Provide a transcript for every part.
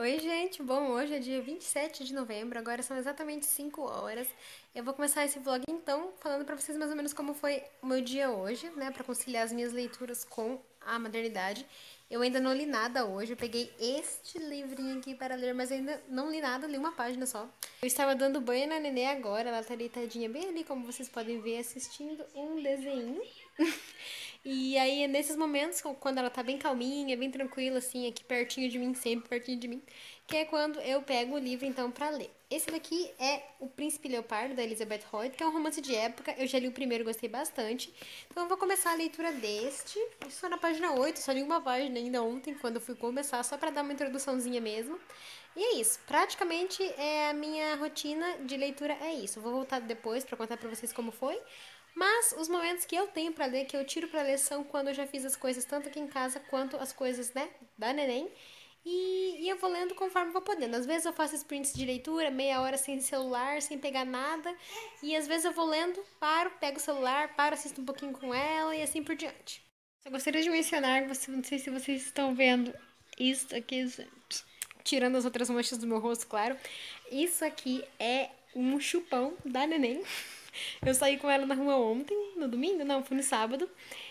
Oi, gente! Bom, hoje é dia 27 de novembro, agora são exatamente 5 horas. Eu vou começar esse vlog então, falando pra vocês mais ou menos como foi o meu dia hoje, né, pra conciliar as minhas leituras com a maternidade. Eu ainda não li nada hoje, eu peguei este livrinho aqui para ler, mas ainda não li nada, li uma página só. Eu estava dando banho na nenê agora, ela tá deitadinha bem ali, como vocês podem ver, assistindo um desenho. E aí, nesses momentos, quando ela tá bem calminha, bem tranquila, assim, aqui pertinho de mim, sempre pertinho de mim, que é quando eu pego o livro, então, pra ler. Esse daqui é O Príncipe Leopardo, da Elizabeth Hoyt, que é um romance de época. Eu já li o primeiro, gostei bastante. Então, eu vou começar a leitura deste. Estou na página 8, só li uma página ainda ontem, quando eu fui começar, só pra dar uma introduçãozinha mesmo. E é isso, praticamente a minha rotina de leitura é isso. Eu vou voltar depois pra contar pra vocês como foi. Mas os momentos que eu tenho pra ler, que eu tiro pra ler, são quando eu já fiz as coisas tanto aqui em casa quanto as coisas, né, da neném. E eu vou lendo conforme vou podendo. Às vezes eu faço sprints de leitura, meia hora sem celular, sem pegar nada. E às vezes eu vou lendo, paro, pego o celular, paro, assisto um pouquinho com ela e assim por diante. Eu gostaria de mencionar, não sei se vocês estão vendo isso aqui, tirando as outras manchas do meu rosto, claro. Isso aqui é um chupão da neném. Eu saí com ela na rua ontem, no domingo, não, foi no sábado.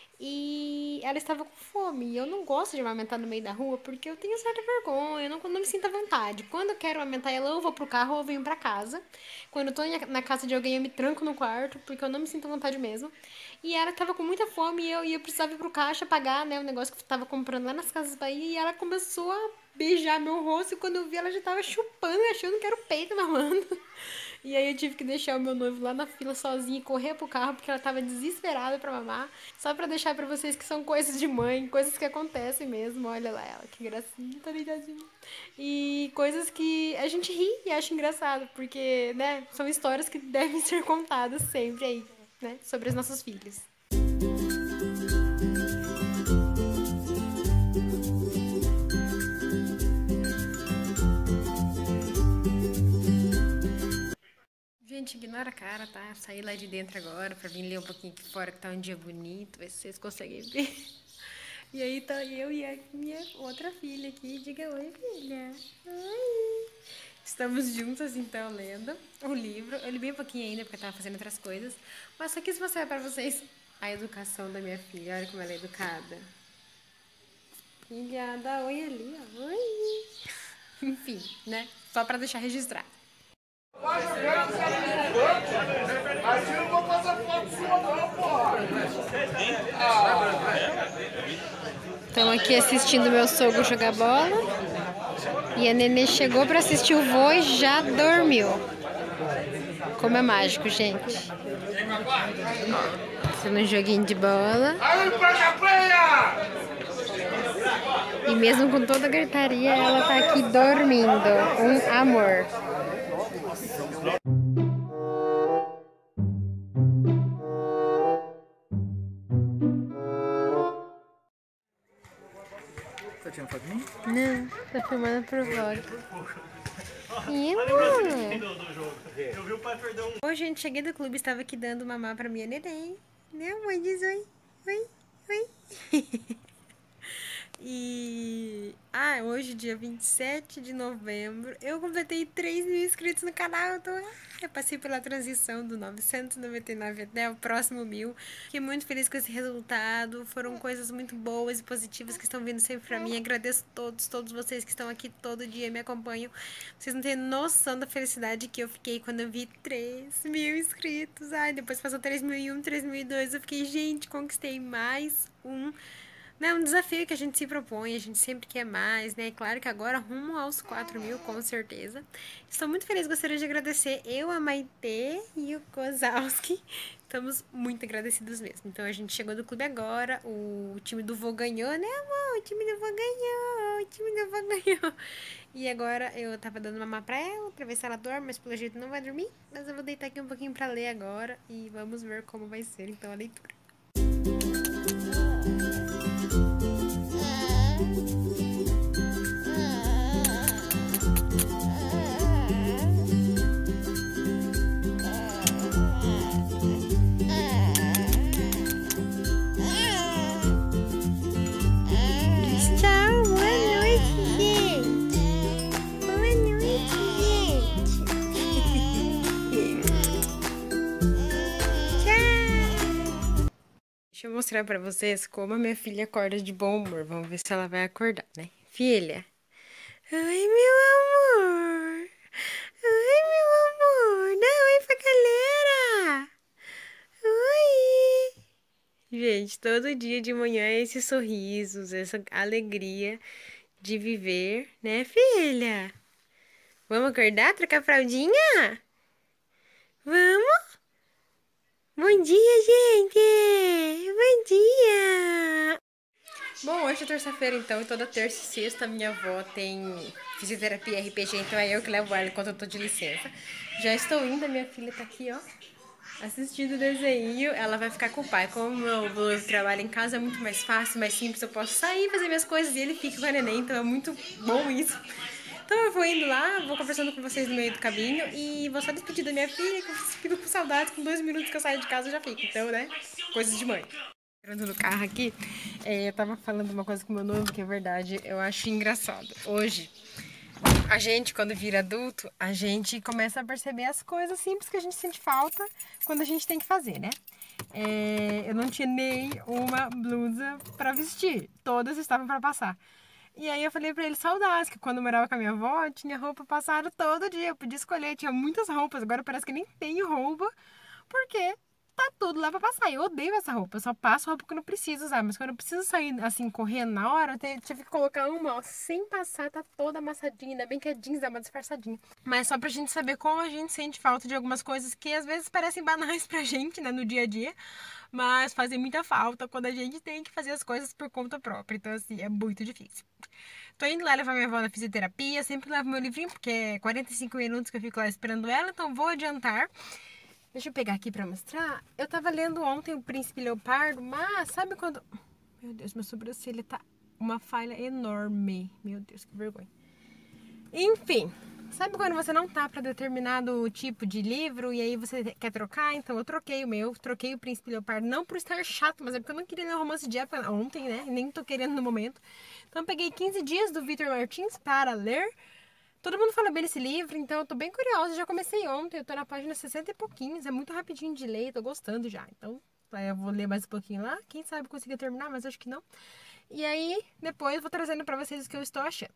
E ela estava com fome. E eu não gosto de amamentar no meio da rua porque eu tenho certa vergonha, eu não me sinto à vontade. Quando eu quero amamentar ela, eu vou pro carro ou eu venho pra casa. Quando eu tô na casa de alguém, eu me tranco no quarto porque eu não me sinto à vontade mesmo. E ela estava com muita fome e eu precisava ir pro caixa pagar, né, o negócio que eu tava comprando lá nas Casas Bahia. E ela começou a beijar meu rosto e quando eu vi, ela já tava chupando, achando que era o peito mamando. E aí eu tive que deixar o meu noivo lá na fila sozinho e correr pro carro porque ela tava desesperada pra mamar. Só pra deixar pra vocês que são coisas de mãe, coisas que acontecem mesmo. Olha lá ela, que gracinha, tá ligadinha. E coisas que a gente ri e acha engraçado, porque, né, são histórias que devem ser contadas sempre aí, né, sobre os nossos filhos. Gente, ignora a cara, tá? Saí lá de dentro agora pra vir ler um pouquinho aqui fora, que tá um dia bonito, ver se vocês conseguem ver. E aí tá eu e a minha outra filha aqui. Diga oi, filha. Oi. Estamos juntas, então, lendo o livro. Eu li bem um pouquinho ainda, porque eu tava fazendo outras coisas. Mas só quis mostrar pra vocês a educação da minha filha. Olha como ela é educada. Filha, dá oi ali, ó. Oi. Enfim, né? Só pra deixar registrado. Mas eu não vou fazer foto sua não, porra. Estamos aqui assistindo meu sogro jogar bola. E a nenê chegou para assistir o vô e já dormiu. Como é mágico, gente. Fazendo um joguinho de bola. E mesmo com toda a gritaria, ela tá aqui dormindo. Um amor. Tá tirando foto de mim? Não, tô filmando pro vlog. E amor? Hoje, gente, cheguei do clube, estava aqui dando mamar pra minha neném. Né, mãe? Diz oi. Oi, oi. E hoje, dia 27 de novembro, eu completei 3 mil inscritos no canal. Eu passei pela transição do 999 até o próximo 1000. Fiquei muito feliz com esse resultado. Foram coisas muito boas e positivas que estão vindo sempre pra mim. Agradeço todos vocês que estão aqui todo dia e me acompanham. Vocês não têm noção da felicidade que eu fiquei quando eu vi 3 mil inscritos. Depois passou 3.001, 3.002. Eu fiquei, gente, conquistei mais um desafio que a gente se propõe, a gente sempre quer mais, né? Claro que agora rumo aos 4.000, com certeza. Estou muito feliz, gostaria de agradecer eu, a Maitê e o Kozalski. Estamos muito agradecidos mesmo. Então a gente chegou do clube agora, o time do vô ganhou, né, amor? O time do vô ganhou, o time do vô ganhou. E agora eu tava dando mamar pra ela, pra ver se ela dorme, mas pelo jeito não vai dormir. Mas eu vou deitar aqui um pouquinho pra ler agora e vamos ver como vai ser então a leitura. mostrar pra vocês como a minha filha acorda de bom humor. Vamos ver se ela vai acordar, né? Filha. Oi, meu amor. Oi, meu amor. Dá oi pra galera. Oi. Gente, todo dia de manhã esses sorrisos, essa alegria de viver, né, filha? Vamos acordar, trocar fraldinha? Vamos? Bom dia, gente! Bom dia! Bom, hoje é terça-feira, então, e toda terça e sexta minha avó tem fisioterapia RPG, então é eu que levo ela enquanto eu tô de licença. Já estou indo, a minha filha tá aqui, ó, assistindo o desenho. Ela vai ficar com o pai. Como eu trabalho em casa, é muito mais fácil, mais simples, eu posso sair, fazer minhas coisas e ele fica com a neném, então é muito bom isso. Então eu vou indo lá, vou conversando com vocês no meio do caminho e vou só despedir da minha filha, que eu fico com saudades, com 2 minutos que eu saio de casa eu já fico. Então, né, coisas de mãe. Entrando no carro aqui, eu tava falando uma coisa com o meu noivo que é verdade, eu acho engraçado. Hoje, a gente, quando vira adulto, a gente começa a perceber as coisas simples que a gente sente falta quando a gente tem que fazer, né? Eu não tinha nem uma blusa pra vestir, todas estavam pra passar. E aí eu falei pra ele, saudades, que quando eu morava com a minha avó, tinha roupa passada todo dia, eu podia escolher, tinha muitas roupas, agora parece que nem tenho roupa, porque tá tudo lá pra passar. Eu odeio essa roupa, eu só passo roupa que eu não preciso usar, mas quando eu preciso sair, assim, correndo na hora, eu tive que colocar uma, ó, sem passar, tá toda amassadinha, ainda bem que a jeans dá uma disfarçadinha. Mas só pra gente saber como a gente sente falta de algumas coisas que às vezes parecem banais pra gente, né, no dia a dia, mas fazem muita falta quando a gente tem que fazer as coisas por conta própria, então, assim, é muito difícil. Tô indo lá levar minha avó na fisioterapia, sempre levo meu livrinho, porque é 45 minutos que eu fico lá esperando ela, então vou adiantar. Deixa eu pegar aqui pra mostrar. Eu tava lendo ontem o Príncipe Leopardo, mas sabe quando... Meu Deus, minha sobrancelha tá uma falha enorme. Meu Deus, que vergonha. Enfim, sabe quando você não tá pra determinado tipo de livro e aí você quer trocar? Então eu troquei o meu, troquei o Príncipe Leopardo, não por estar chato, mas é porque eu não queria ler o romance de época ontem, né? Nem tô querendo no momento. Então eu peguei 15 dias do Victor Martins para ler. Todo mundo fala bem desse livro, então eu tô bem curiosa. Já comecei ontem, eu tô na página 60 e pouquinhos. É muito rapidinho de ler, tô gostando já. Então, eu vou ler mais um pouquinho lá. Quem sabe consiga terminar, mas acho que não. E aí, depois vou trazendo pra vocês o que eu estou achando.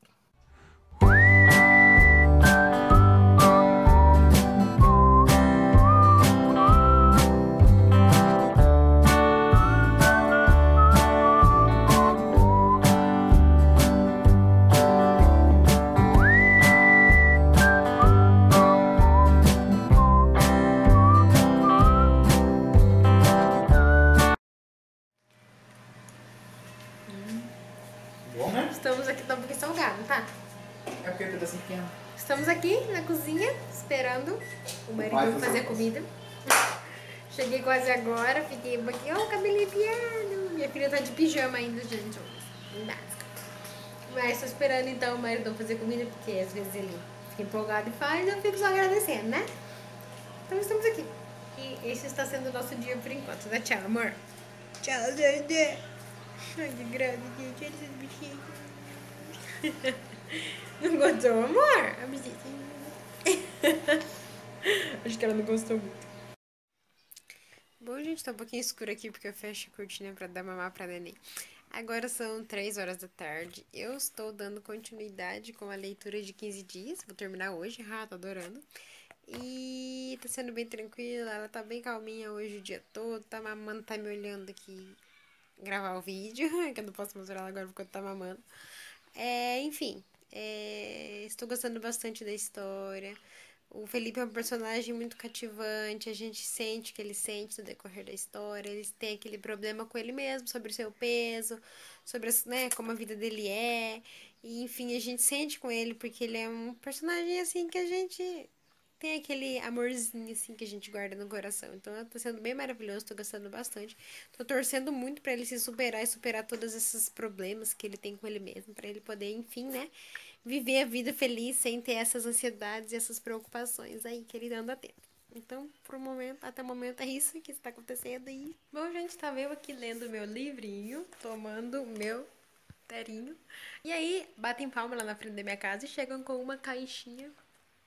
Bom, né? Estamos aqui, tá um pouquinho salgado, tá? É porque eu tô assim pequeno. Estamos aqui na cozinha, esperando o marido fazer comida. Cheguei quase agora, fiquei um pouquinho, ó, cabelinho piano. Minha filha tá de pijama ainda, gente, bem básica. Mas tô esperando então o marido fazer comida, porque às vezes ele fica empolgado e faz, eu fico só agradecendo, né? Então estamos aqui. E esse está sendo o nosso dia por enquanto. Dá tchau, amor. Tchau, Dede. Ai, que grande, gente. Olha esses bichinhos. Não gostou, amor? A bichinha. Acho que ela não gostou muito. Bom, gente, tá um pouquinho escuro aqui porque eu fecho a cortina pra dar mamar pra neném. Agora são 3 horas da tarde. Eu estou dando continuidade com a leitura de 15 dias. Vou terminar hoje, tô adorando. E tá sendo bem tranquila, ela tá bem calminha hoje o dia todo. Tá mamando, tá me olhando aqui gravar o vídeo, que eu não posso mostrar ela agora porque tá mamando. Enfim, estou gostando bastante da história. O Felipe é um personagem muito cativante, a gente sente o que ele sente no decorrer da história. Ele tem aquele problema com ele mesmo, sobre o seu peso, sobre né, como a vida dele é. E, enfim, a gente sente com ele porque ele é um personagem assim que a gente tem aquele amorzinho assim que a gente guarda no coração. Então tá sendo bem maravilhoso, tô gostando bastante. Tô torcendo muito pra ele se superar e superar todos esses problemas que ele tem com ele mesmo, pra ele poder, enfim, né, viver a vida feliz sem ter essas ansiedades e essas preocupações aí que ele anda tendo. Então, pro momento, até o momento é isso que está acontecendo aí. Bom, gente, tava eu aqui lendo meu livrinho, tomando meu terinho. E aí, batem palma lá na frente da minha casa e chegam com uma caixinha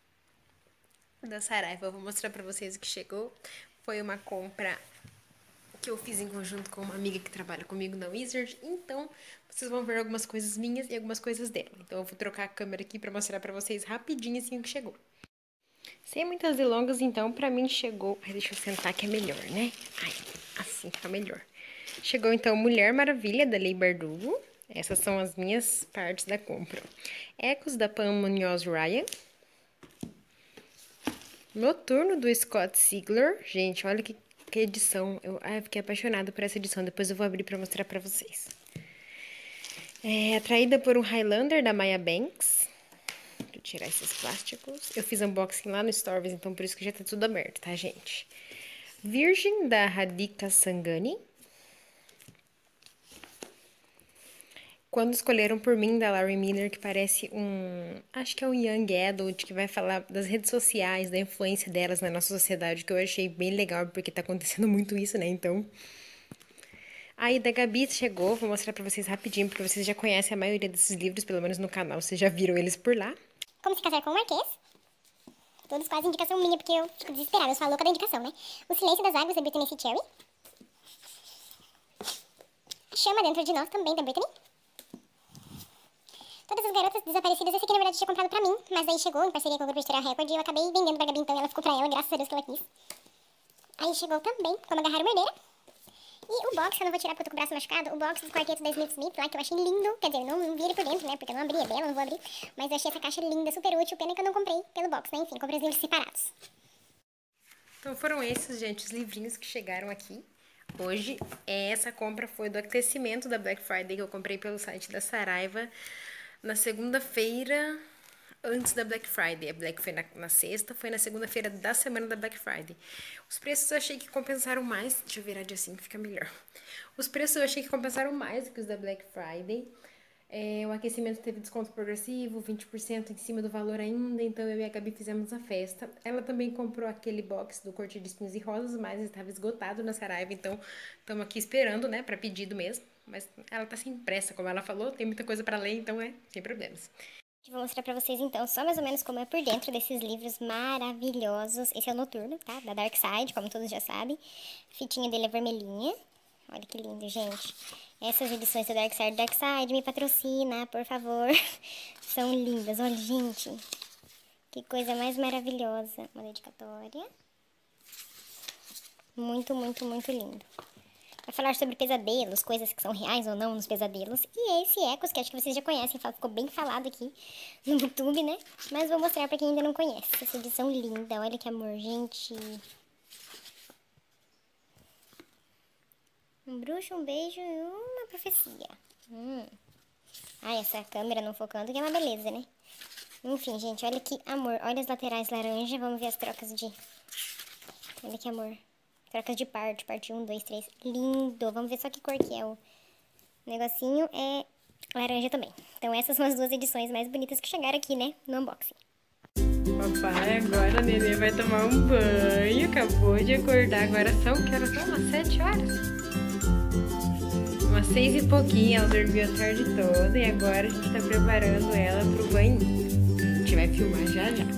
da Saraiva. Eu vou mostrar pra vocês o que chegou. Foi uma compra que eu fiz em conjunto com uma amiga que trabalha comigo na Wizard. Então, vocês vão ver algumas coisas minhas e algumas coisas dela. Então, eu vou trocar a câmera aqui pra mostrar pra vocês rapidinho assim o que chegou. Sem muitas delongas, então, pra mim chegou... Ai, deixa eu sentar que é melhor, né? Ai, assim tá melhor. Chegou, então, Mulher Maravilha, da Leigh Bardugo. Essas são as minhas partes da compra. Ecos, da Pam Munoz Ryan. Noturno, do Scott Sigler. Gente, olha que edição. Eu fiquei apaixonada por essa edição. Depois eu vou abrir pra mostrar pra vocês. Atraída por um Highlander, da Maya Banks. Deixa eu tirar esses plásticos. Eu fiz unboxing lá no Stories, então por isso que já tá tudo aberto, tá, gente? Virgem, da Radhika Sangani. Quando Escolheram por Mim, da Laurie Miller, que parece acho que é um young adult, que vai falar das redes sociais, da influência delas na nossa sociedade, que eu achei bem legal, porque tá acontecendo muito isso, né, então... Aí, da Gabi chegou, vou mostrar pra vocês rapidinho, porque vocês já conhecem a maioria desses livros, pelo menos no canal, vocês já viram eles por lá. Como se casar com o Marquês. Todos quase indicação minha, porque eu fico desesperada, eu sou a louca da indicação, né? O Silêncio das Águas, da Brittany C. Cherry. Chama Dentro de Nós, também, da Brittany. Todas as Garotas Desaparecidas, esse aqui na verdade tinha comprado pra mim, mas aí chegou em parceria com o Grupo Editorial Record e eu acabei vendendo pra Gabi, então ela ficou pra ela, graças a Deus que ela quis. Aí chegou também, Como Agarrar uma Herdeira. E o box, eu não vou tirar porque eu tô com o braço machucado, o box do quarteto da Smith Smith lá, que eu achei lindo, quer dizer, não vi ele por dentro, né, porque eu não abri, é dela, não vou abrir, mas eu achei essa caixa linda, super útil, pena que eu não comprei pelo box, né, enfim, comprei os livros separados. Então foram esses, gente, os livrinhos que chegaram aqui. Hoje, essa compra foi do aquecimento da Black Friday, que eu comprei pelo site da Saraiva na segunda-feira, antes da Black Friday. A Black foi na sexta, foi na segunda-feira da semana da Black Friday. Os preços eu achei que compensaram mais. Deixa eu virar de assim que fica melhor. Os preços eu achei que compensaram mais do que os da Black Friday. O aquecimento teve desconto progressivo, 20% em cima do valor ainda, então eu e a Gabi fizemos a festa. Ela também comprou aquele box do Corte de Espinhos e Rosas, mas estava esgotado na Saraiva, então estamos aqui esperando, né, para pedido mesmo. Mas ela tá sem pressa, como ela falou, tem muita coisa para ler, então sem problemas. Vou mostrar pra vocês então só mais ou menos como é por dentro desses livros maravilhosos. Esse é o Noturno, tá? Da Dark Side, como todos já sabem. A fitinha dele é vermelhinha. Olha que lindo, gente. Essas edições da Dark Side me patrocina, por favor. São lindas, olha, gente. Que coisa mais maravilhosa. Uma dedicatória. Muito, muito, muito lindo. Vai falar sobre pesadelos, coisas que são reais ou não nos pesadelos. E esse Ecos, que acho que vocês já conhecem, ficou bem falado aqui no YouTube, né? Mas vou mostrar pra quem ainda não conhece. Essa edição linda, olha que amor, gente. Um bruxo, um beijo e uma profecia. Essa câmera não focando, que é uma beleza, né? Enfim, gente, olha que amor. Olha as laterais laranja, vamos ver as trocas de... Olha que amor. Trocas de parte 1, 2, 3. Lindo. Vamos ver só que cor que é o negocinho. É laranja também. Então essas são as duas edições mais bonitas que chegaram aqui, né? No unboxing. Papai, agora a nenê vai tomar um banho. Acabou de acordar. Agora que horas são? Umas 7 horas? Umas 6 e pouquinho. Ela dormiu a tarde toda. E agora a gente tá preparando ela pro banho. A gente vai filmar já já.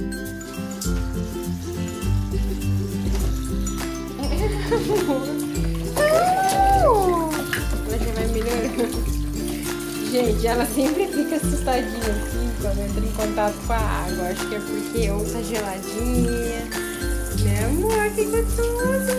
Ela já vai melhorando. Gente, ela sempre fica assustadinha assim quando entra em contato com a água. Acho que é porque ou tá geladinha. Né, amor? Que gostoso,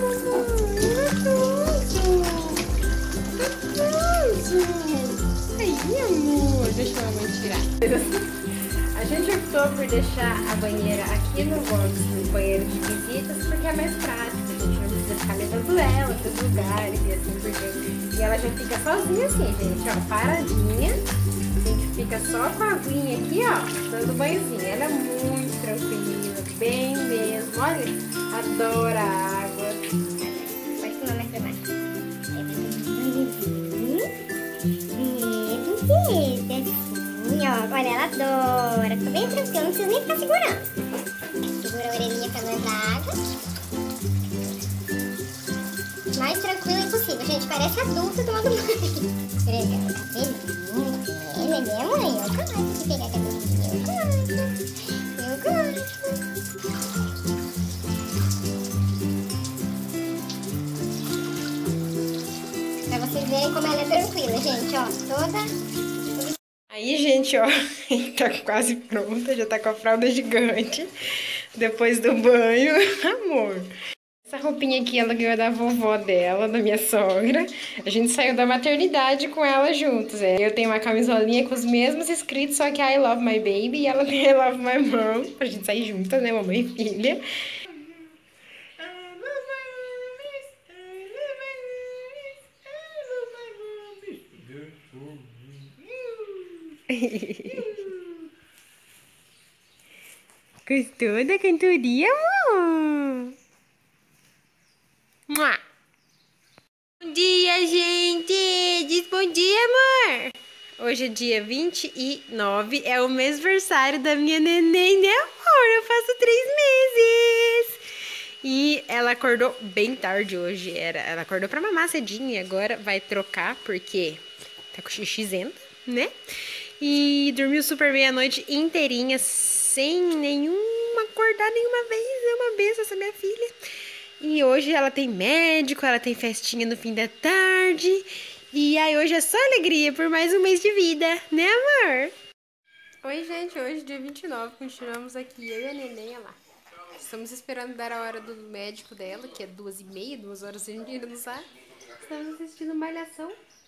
gostoso. Aí, amor. Deixa a mamãe tirar. A gente optou por deixar a banheira aqui no box, no banheiro de visitas, porque é mais prático. A gente não precisa ficar levando ela para os lugares e assim por diante. E ela já fica sozinha assim, gente, ó, paradinha. A gente fica só com a aguinha aqui, ó, dando banhozinho. Ela é muito tranquila, bem mesmo. Olha, adora a água. Pode filmar mais pra baixo. Olha, ela adora. Tô bem tranquila, não preciso nem ficar segurando. Segura a orelhinha pra não entrar água. Mais tranquilo impossível, gente. Parece adulto tomando banho. Esfregando o cabelinho. Né, mãe? Eu gosto de pegar cabelinho. Eu gosto. verem como ela é tranquila, gente, ó. Toda... Aí, gente, ó, tá quase pronta, já tá com a fralda gigante, depois do banho, amor. Essa roupinha aqui ela ganhou da vovó dela, da minha sogra. A gente saiu da maternidade com ela juntos. Eu tenho uma camisolinha com os mesmos escritos, só que I love my baby e ela tem I love my mom, pra gente sair juntas, né, mamãe e filha. Gostou da cantoria, amor? Mua. Bom dia, gente! Diz bom dia, amor! Hoje é dia 29, é o mêsversário da minha neném, né, amor? Eu faço 3 meses! E ela acordou bem tarde hoje. Ela acordou pra mamar cedinho e agora vai trocar porque tá com xixizenta, né? E dormiu super bem a noite inteirinha, sem acordar nenhuma vez. É uma benção essa minha filha. E hoje ela tem médico, ela tem festinha no fim da tarde. E aí hoje é só alegria por mais um mês de vida, né, amor? Oi, gente, hoje dia 29, continuamos aqui, eu e a neném, olha lá. Estamos esperando dar a hora do médico dela, que é 2h30, 2 horas a gente ainda não sabe. Estamos assistindo Malhação.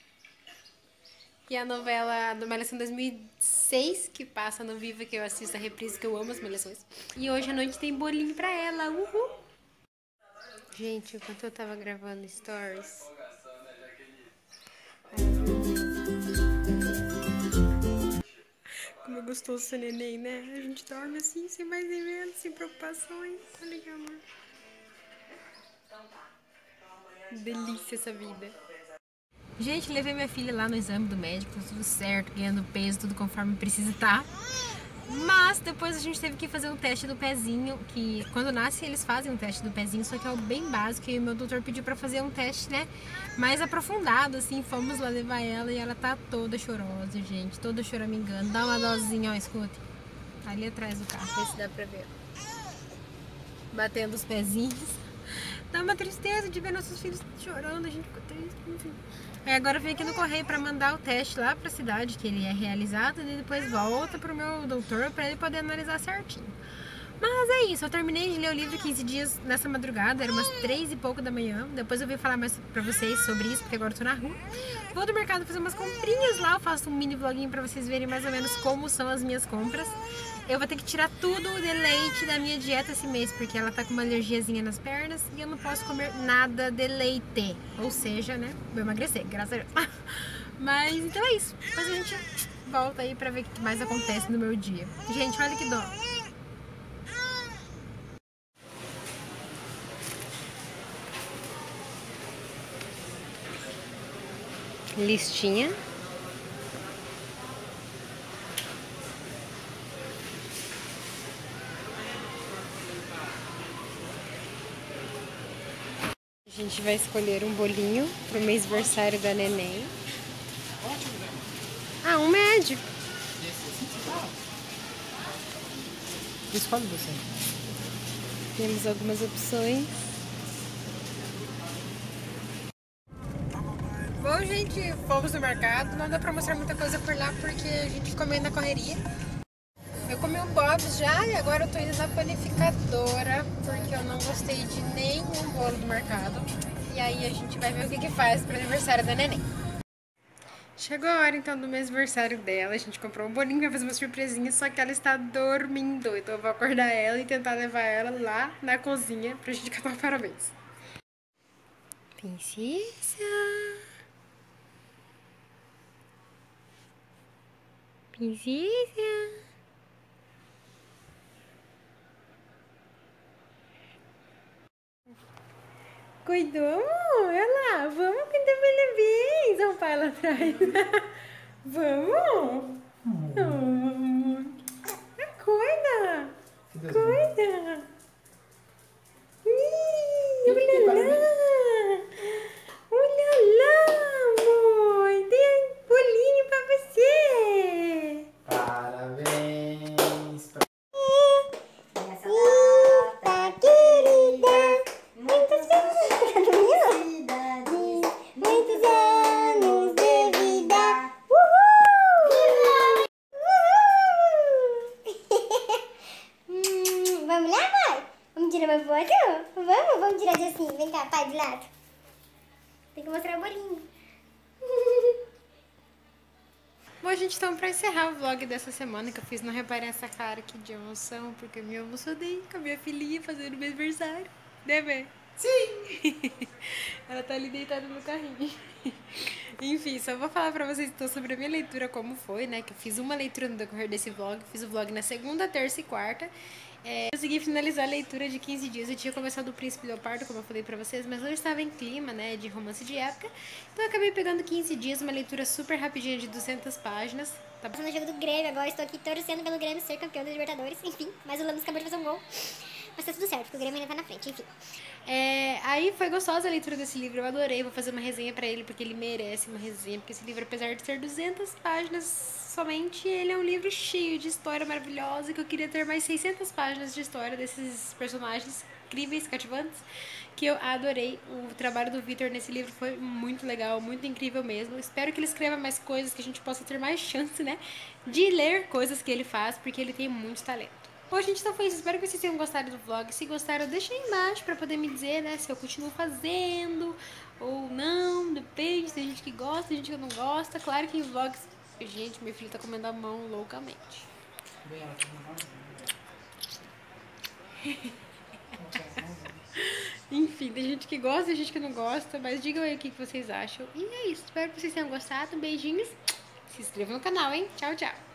E a novela do Malhação 2006, que passa no Viva, que eu assisto a reprise, que eu amo as Malhações. E hoje à noite tem bolinho pra ela, uhul! Gente, enquanto eu tava gravando stories... Como é gostoso ser neném, né? A gente dorme assim, sem mais nem menos, sem preocupações. Olha que amor. Delícia essa vida. Gente, levei minha filha lá no exame do médico, tudo certo, ganhando peso, tudo conforme precisa estar. Mas depois a gente teve que fazer um teste do pezinho, que quando nasce eles fazem um teste do pezinho, só que é o bem básico, e o meu doutor pediu pra fazer um teste, né, mais aprofundado, assim. Fomos lá levar ela e ela tá toda chorosa, gente, toda choramingando. Dá uma dosinha, ó, escuta. Ali atrás do carro, vê se dá pra ver. Batendo os pezinhos. Dá uma tristeza de ver nossos filhos chorando, a gente ficou triste, enfim. Aí agora eu vim aqui no correio pra mandar o teste lá pra cidade que ele é realizado e depois volta pro meu doutor pra ele poder analisar certinho. Mas é isso, eu terminei de ler o livro 15 dias nessa madrugada, era umas 3 e pouco da manhã. Depois eu vim falar mais pra vocês sobre isso, porque agora eu tô na rua. Vou do mercado fazer umas comprinhas lá, eu faço um mini vloguinho pra vocês verem mais ou menos como são as minhas compras. Eu vou ter que tirar tudo de leite da minha dieta esse mês, porque ela tá com uma alergiazinha nas pernas e eu não posso comer nada de leite. Ou seja, né, vou emagrecer, graças a Deus. Mas então é isso, depois a gente volta aí pra ver o que mais acontece no meu dia. Gente, olha que dó. Listinha. A gente vai escolher um bolinho pro mêsversário da neném. Ah, um médio. Escolhe você. Temos algumas opções. Bom, gente, fomos no mercado. Não dá pra mostrar muita coisa por lá porque a gente ficou meio na correria. Eu comi um Bob's já e agora eu tô indo na panificadora porque eu não gostei de nenhum bolo do mercado. E aí a gente vai ver o que faz pro aniversário da neném. Chegou a hora então do mêsversário dela. A gente comprou um bolinho pra fazer uma surpresinha, só que ela está dormindo. Então eu vou acordar ela e tentar levar ela lá na cozinha pra gente cantar parabéns. Princesa. Princesa. Cuidou, amor? Olha lá, vamos cantar parabéns. Olha o pai lá atrás. Vamos? Acorda. Acorda. Olha lá. Olha lá, amor. Tem bolinho pra você. Parabéns. Eita, querida. Muitos anos. Muitos anos gente, então, pra encerrar o vlog dessa semana que eu fiz, não reparem essa cara aqui de emoção, porque eu me emocionei com a minha filhinha fazendo meu aniversário, né, Bé? Sim! Ela tá ali deitada no carrinho. Enfim, só vou falar pra vocês então sobre a minha leitura, como foi, né? Que eu fiz uma leitura no decorrer desse vlog, fiz o vlog na segunda, terça e quarta. Consegui finalizar a leitura de 15 dias. Eu tinha começado o Príncipe Leopardo, como eu falei pra vocês, mas não estava em clima, né, de romance de época. Então eu acabei pegando 15 dias, uma leitura super rapidinha de 200 páginas. Tá No jogo do Grêmio agora, estou aqui torcendo pelo Grêmio ser campeão da Libertadores, enfim. Mas o Lanús acabou de fazer um gol. Mas tá tudo certo, porque o Grêmio ainda tá na frente, enfim. Aí foi gostosa a leitura desse livro, eu adorei, vou fazer uma resenha pra ele, porque ele merece uma resenha, porque esse livro, apesar de ser 200 páginas somente, ele é um livro cheio de história maravilhosa, que eu queria ter mais 600 páginas de história desses personagens incríveis, cativantes, que eu adorei. O trabalho do Victor nesse livro foi muito legal, muito incrível mesmo. Espero que ele escreva mais coisas, que a gente possa ter mais chance, né, de ler coisas que ele faz, porque ele tem muito talento. Bom, gente, então foi isso. Espero que vocês tenham gostado do vlog. Se gostaram, deixa aí embaixo pra poder me dizer, né, se eu continuo fazendo ou não. Depende, tem gente que gosta, tem gente que não gosta. Claro que em vlogs... Gente, meu filho tá comendo a mão loucamente. Enfim, tem gente que gosta, tem gente que não gosta. Mas digam aí o que vocês acham. E é isso. Espero que vocês tenham gostado. Beijinhos. Se inscrevam no canal, hein? Tchau, tchau.